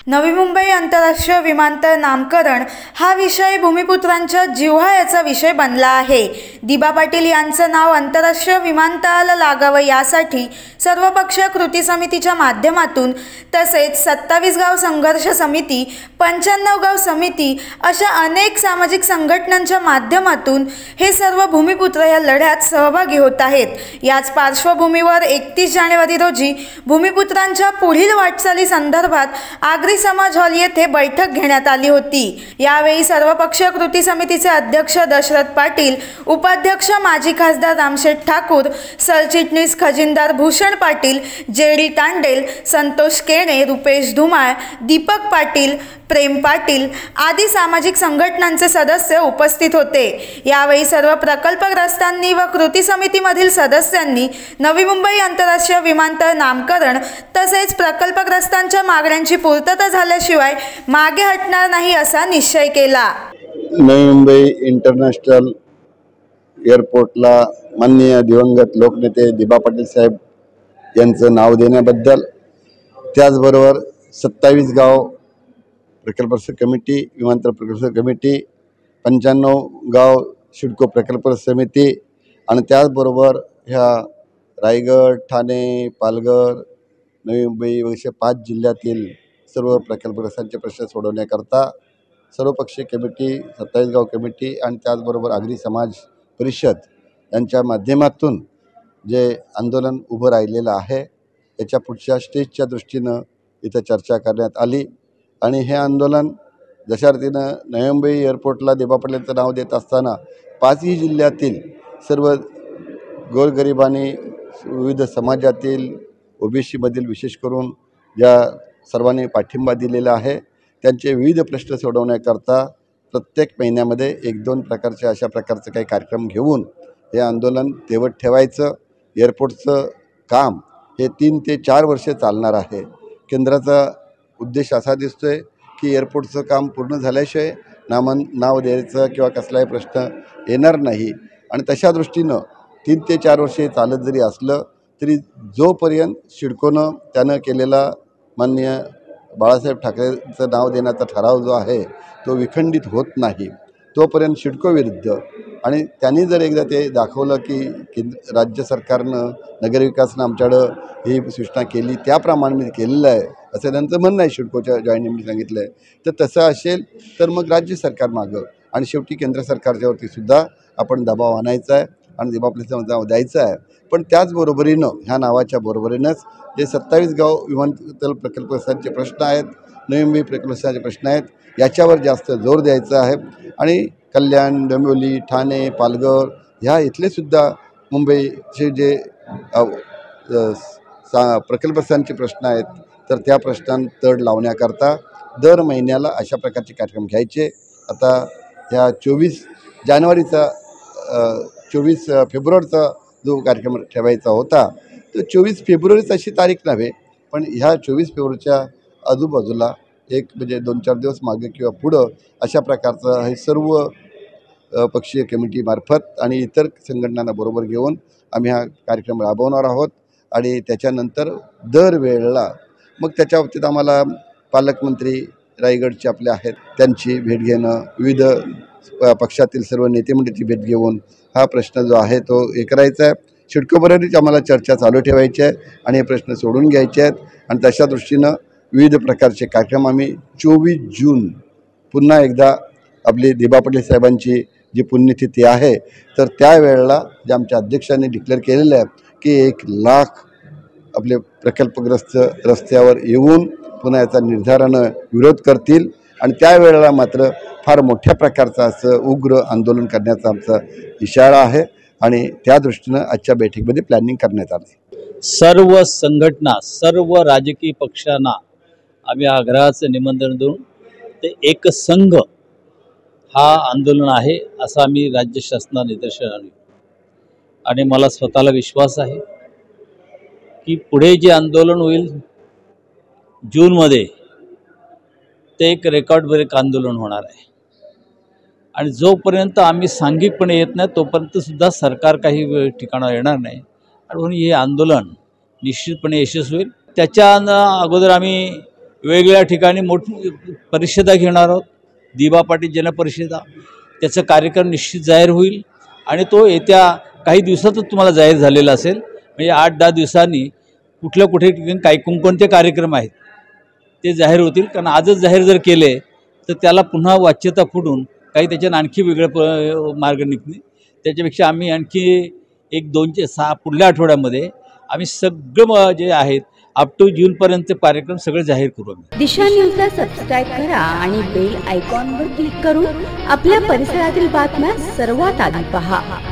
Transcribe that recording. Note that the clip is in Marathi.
नवी मुंबई आंतरराष्ट्रीय विमानतळ नामकरण हा विषय भूमिपुत्रांच्या जिव्हाळ्याचा विषय बनला आहे। दिबा पाटील यांचं नाव आंतरराष्ट्रीय विमानतळाला लागावं यासाठी सर्वपक्षीय कृती समितीच्या माध्यमातून तसेच 27 गाव संघर्ष समिती, 95 गाव समिती अशा अनेक सामाजिक संघटनांच्या माध्यमातून हे सर्व भूमिपुत्र या लढ्यात सहभागी होत आहेत। याच पार्श्वभूमीवर 31 जानेवारी रोजी भूमिपुत्रांच्या पुढील वाटचाली संदर्भात आगरी समाज हॉल येथे बैठक घेण्यात आली होती। यावेळी सर्वपक्षीय कृती समितीचे अध्यक्ष दशरथ पाटील, उपाध्यक्ष माजी खासदार रामशेठ ठाकूर, सरचिटणीस खजिनदार भूषण पाटील, जेडी तांडेल, संतोष केणे, रुपेश धुमाळ, दीपक पाटील, प्रेम पाटील आदी सामाजिक संघटनांचे सदस्य उपस्थित होते। यावेळी सर्व प्रकल्पग्रस्तांनी व कृती समितीमधील सदस्यांनी नवी मुंबई आंतरराष्ट्रीय विमानतळ नामकरण तसेच प्रकल्पग्रस्तांच्या मागण्यांची पूर्तता झाल्याशिवाय मागे हटणार नाही असा निश्चय केला। नवी मुंबई इंटरनॅशनल एअरपोर्टला माननीय दिवंगत लोकनेते दिबा पाटील साहेब यांचं नाव देण्याबद्दल, त्याचबरोबर 27 गाव प्रकल्प कमिटी, विमानतळ प्रकल्प कमिटी, 95 गाव सिडको प्रकल्प समिती आणि त्याचबरोबर ह्या रायगड, ठाणे, पालघर, नवी मुंबई अशा 5 जिल्ह्यातील सर्व प्रकल्पग्रस्तांचे प्रश्न सोडवण्याकरता सर्वपक्षीय कमिटी, 27 गाव कमिटी आणि त्याचबरोबर आगरी समाज परिषद यांच्या माध्यमातून जे आंदोलन उभं राहिलेलं आहे याच्या पुढच्या स्टेजच्या दृष्टीनं इथं चर्चा करण्यात आली। आणि हे आंदोलन जशा रीतीनं नवी मुंबई एअरपोर्टला दिबा पाटीलांचं नाव देत असताना 5ही जिल्ह्यातील सर्व गोरगरिबांनी, विविध समाजातील, ओबीसीमधील विशेष करून ज्या सर्वांनी पाठिंबा दिलेला आहे त्यांचे विविध प्रश्न सोडवण्याकरता प्रत्येक महिन्यामध्ये 1-2 प्रकारचे अशा प्रकारचे काही कार्यक्रम घेऊन हे आंदोलन तेवत ठेवायचं। एअरपोर्टचं काम हे 3 ते 4 वर्षे चालणार आहे। केंद्राचा उद्देश असा दिसतोय की एअरपोर्टचं काम पूर्ण झाल्याशिवाय नाव द्यायचं किंवा कसलाही प्रश्न येणार नाही आणि तशा दृष्टीनं 3 ते 4 वर्षे चालत जरी असलं तरी जोपर्यंत सिडकोनं त्यानं केलेला माननीय बाळासाहेब ठाकरेंचं नाव देण्याचा ठराव जो आहे तो विखंडित होत नाही तोपर्यंत सिडको विरुद्ध आणि त्यांनी जर एकदा ते दाखवलं की राज्य सरकारनं नगरविकासनं आमच्याकडं ही सूचना केली त्याप्रमाणे मी केलेलं आहे असं त्यांचं म्हणणं आहे। सिडकोच्या जॉईंटनी सांगितलं आहे तर तसं असेल तर मग राज्य सरकार मागं आणि शेवटी केंद्र सरकारच्यावरती सुद्धा आपण दबाव आणायचा आहे आणि दिबा पाटीलचं नाव द्यायचं आहे। पण त्याचबरोबरीनं ह्या नावाच्या बरोबरीनंच जे 27 गाव विमानतळ प्रकल्पग्रस्तांचे प्रश्न आहेत, नवी मुंबई प्रकल्पग्रस्तांचे प्रश्न आहेत याच्यावर जास्त जोर द्यायचा आहे आणि कल्याण, डोंबिवली, ठाणे, पालघर ह्या इथलेसुद्धा मुंबईचे जे प्रकल्पग्रस्तांचे प्रश्न आहेत तर त्या प्रश्नांना तड लावण्याकरता दर महिन्याला अशा प्रकारचे कार्यक्रम घ्यायचे। आता ह्या 24 जानेवारीचा 24 फेब्रुवारीचा जो कार्यक्रम ठेवायचा होता तो 24 फेब्रुवारीच अशी तारीख नव्हे पण ह्या 24 फेब्रुवारीच्या आजूबाजूला एक म्हणजे 2-4 दिवस मागे किंवा पुढं अशा प्रकारचं हे सर्व पक्षीय कमिटीमार्फत आणि इतर संघटनांना बरोबर घेऊन आम्ही हा कार्यक्रम राबवणार आहोत। आणि त्याच्यानंतर दरवेळेला मग त्याच्या बाबतीत आम्हाला पालकमंत्री रायगडचे आपले आहेत त्यांची भेट घेणं, विविध पक्षातील सर्व नेते मंडळीची भेट घेऊन हा प्रश्न जो आहे तो हे करायचा आहे। सिडकोबरोबरच आम्हाला चर्चा चालू ठेवायची आहे आणि हे प्रश्न सोडून घ्यायचे आहेत आणि तशा दृष्टीनं विविध प्रकारचे कार्यक्रम आम्ही 24 जून पुन्हा एकदा आपली दिबा पाटील साहेबांची जी पुण्यतिथी आहे तर त्यावेळेला जे आमच्या अध्यक्षांनी डिक्लेअर केलेलं आहे की 1 लाख आपले प्रकल्पग्रस्त रस्त्यावर येऊन पुन्हा याचा निर्धारानं विरोध करतील आणि त्यावेळेला मात्र फार मोठ्या प्रकारचं असं उग्र आंदोलन करण्याचा आमचा इशारा आहे आणि त्या दृष्टीनं आजच्या बैठकीमध्ये प्लॅनिंग करण्यात आलं। सर्व संघटना, सर्व राजकीय पक्षांना आम्ही आग्रहाचं निमंत्रण देऊन ते एक संघ हा आंदोलन आहे असं आम्ही राज्य शासनाला निदर्शनास आणू आणि मला स्वतःला विश्वास आहे की पुढे जे आंदोलन होईल जूनमध्ये ते एक रेकॉर्ड ब्रेक आंदोलन होणार आहे आणि जोपर्यंत आम्ही सांघिकपणे येत नाही तोपर्यंत सुद्धा सरकार काही ठिकाणावर येणार नाही आणि म्हणून हे आंदोलन निश्चितपणे यशस्वी होईल। त्याच्या अगोदर आम्ही वेगवेगळ्या ठिकाणी मोठी परिषदा घेणार आहोत, दिबा पाटील जनपरिषदा. त्याचा कार्यक्रम निश्चित जाहीर होईल आणि तो येत्या काही दिवसातच तुम्हाला जाहीर झालेला असेल. म्हणजे 8-10 दिवसांनी कुठल्या कुठे ठिकाणी काही कोणकोणते कार्यक्रम आहेत ते जाहीर होतील. कारण आजच जाहीर जर केले तर त्याला पुन्हा वाच्यता फुटून काही त्याच्यानं आणखी वेगळं मार्ग निघणे. त्याच्यापेक्षा आम्ही आणखी 1-2-6 पुढल्या आठवड्यामध्ये आम्ही सगळं जे आहेत अप टू जूनपर्यंत कार्यक्रम सगळे जाहीर करू. दिशा न्यूजला सबस्क्राईब करा आणि बेल आयकॉनवर क्लिक करून आपल्या परिसरातील बातम्या सर्वात आधी पहा.